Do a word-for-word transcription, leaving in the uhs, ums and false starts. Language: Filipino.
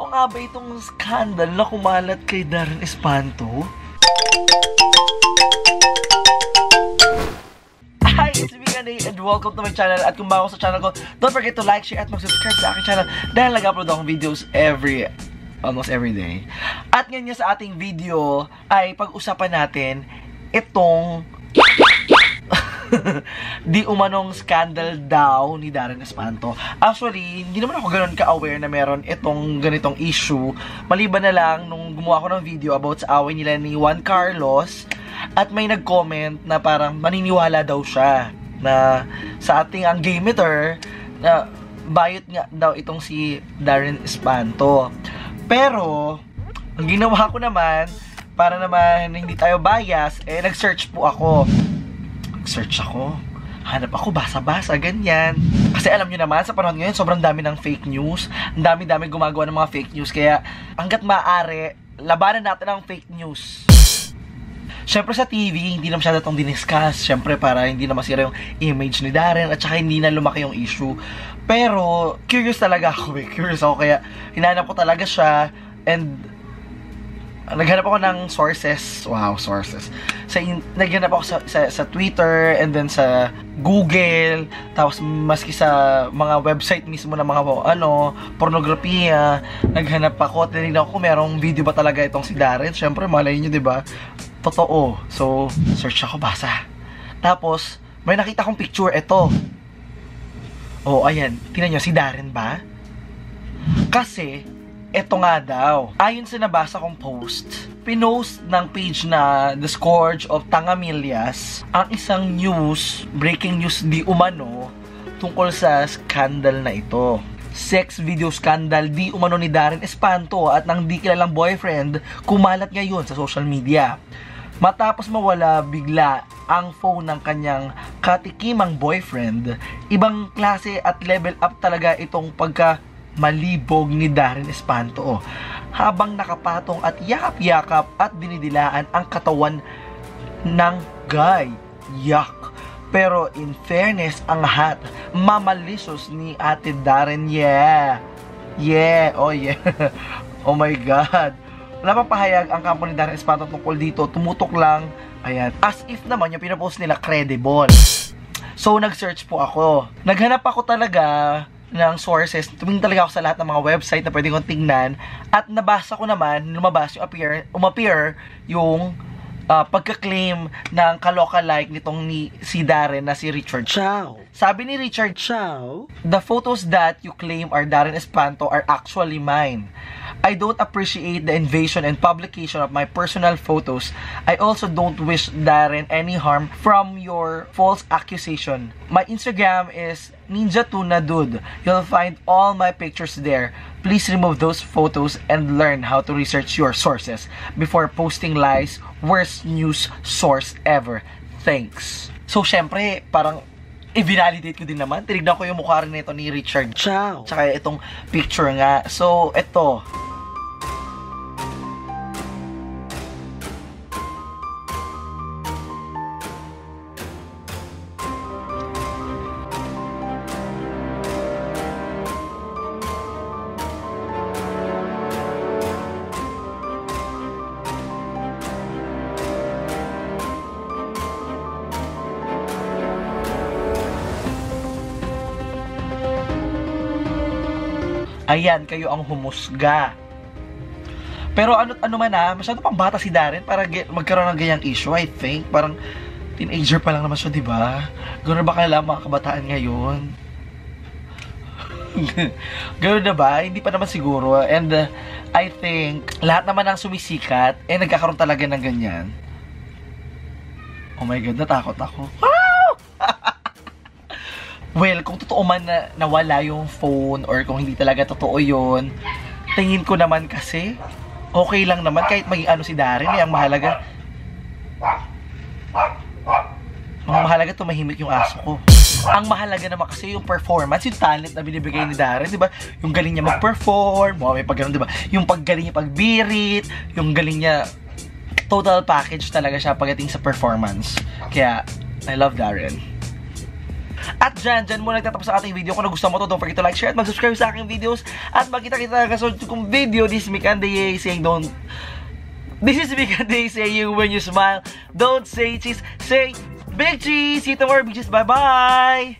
nga ba itong scandal na kumalat kay Darren Espanto? Hi, it's me Kanay and welcome to my channel. At kung bago sa channel ko, don't forget to like, share at mag-subscribe sa aking channel dahil nag-upload akong videos every, almost every day. At ngayon sa ating video ay pag-usapan natin itong di umanong scandal daw ni Darren Espanto. Actually, hindi naman ako ganoon ka-aware na meron itong ganitong issue. Maliban na lang nung gumawa ko ng video about sa away nila ni Juan Carlos at may nag-comment na parang maniniwala daw siya na sa ating ang game meter na bayot nga daw itong si Darren Espanto. Pero, ang ginawa ko naman, para naman hindi tayo bias, eh nag-search po ako. Search ako, hanap ako, basa-basa, ganyan. Kasi alam nyo naman, sa panahon ngayon, sobrang dami ng fake news. Ang dami-dami gumagawa ng mga fake news. Kaya, hanggat maaari, labanan natin ang fake news. Siyempre sa T V, hindi na masyado itong diniscuss. Siyempre, para hindi na masira yung image ni Darren at saka hindi na lumaki yung issue. Pero, curious talaga ako eh. Curious ako, kaya hinanap ko talaga siya. And, naghanap ako ng sources. Wow, sources. Sa naghanap ako sa, sa, sa Twitter and then sa Google. Tapos maski sa mga website mismo ng mga ano, pornografiya. Naghanap ako. Tinignan ko kung merong video ba talaga itong si Darren. Siyempre, malay nyo, diba? Totoo. So, search ako, basa. Tapos, may nakita kong picture. Ito. Oh, ayan. Tingnan nyo, si Darren ba? Kasi, eto nga daw, ayon sa nabasa kong post, pinost ng page na The Scourge of Tangamilias ang isang news, breaking news di umano, tungkol sa scandal na ito. Sex video scandal di umano ni Darren Espanto at ng di kilalang boyfriend kumalat ngayon sa social media. Matapos mawala bigla ang phone ng kanyang katikimang boyfriend, ibang klase at level up talaga itong pagka malibog ni Darren Espanto habang nakapatong at yakap-yakap at dinidilaan ang katawan ng guy. Yak. Pero in fairness, ang hat mamalisos ni Ate Darren. Yeah. Yeah. Oh yeah. Oh my God. Wala pang pahayag ang kampo ni Darren Espanto tungkol dito. Tumutok lang. Ayan. As if naman yung pinapost nila credible. So nag-search po ako. Naghanap ako talaga ng sources, tumingin talaga ako sa lahat ng mga website na pwede kong tingnan at nabasa ko naman, lumabas yung appear, umappear yung uh, pagka-claim ng kaloka-like nitong ni, si Darren na si Richard Chow. Sabi ni Richard Chow, "The photos that you claim are Darren Espanto are actually mine. I don't appreciate the invasion and publication of my personal photos. I also don't wish Darren any harm from your false accusation. My Instagram is Ninja Tuna Dude. You'll find all my pictures there. Please remove those photos and learn how to research your sources before posting lies. Worst news source ever. Thanks." So, syempre, parang i-validate ko din naman. Tinignan ko yung mukha rin nito ni Richard Chow. Tsaka itong picture nga. So, ito. Ayan, kayo ang humusga. Pero ano ano man ah, masyado pang bata si Darren para magkaroon ng ganyang issue, I think. Parang teenager pa lang naman siya, di ba? Gano'n ba kailangan mga kabataan ngayon? Gano'n na ba? Hindi pa naman siguro. And uh, I think, lahat naman ng sumisikat, eh nagkakaroon talaga ng ganyan. Oh my God, natakot ako. Well, kung totoo man na nawala yung phone or kung hindi talaga totoo yun, tingin ko naman kasi, okay lang naman kahit maging ano si Darren, eh, ang mahalaga, ang mahalaga tumahimik yung aso ko. Ang mahalaga naman kasi yung performance, yung talent na binibigay ni Darren, di ba? Yung galing niya mag-perform, oh, may pag-ganon, di ba? Yung paggaling niya pagbirit, yung galing niya, total package talaga siya pagdating sa performance. Kaya, I love Darren. At dyan, dyan muna nagtatapos sa ating video. Kung nagustuhan mo to, don't forget to like, share, at mag-subscribe sa aking videos. At magkita-kita na kasunod kong video. This is Mikandeye saying don't... This is Mikandeye saying when you smile, don't say cheese, say big cheese. See you tomorrow, big cheese. Bye-bye!